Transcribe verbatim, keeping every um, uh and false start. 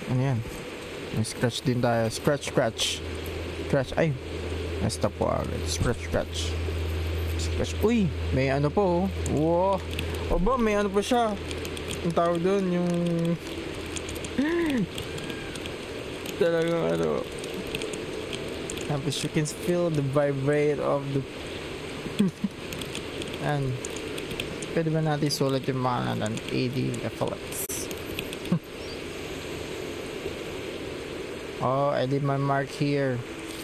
Ano yan? May scratch din tayo. Scratch, scratch. Scratch. Ay. Nastop po agad. Scratch, scratch. Scratch. Uy! May ano po. Wow! Oba, may ano po siya. Ang tawag doon, yung... talagang ano... Tapos you can feel the vibrate of the... And... Pwede ba natin sulat yung mga natin? A D F L X. Oh, I did my mark here.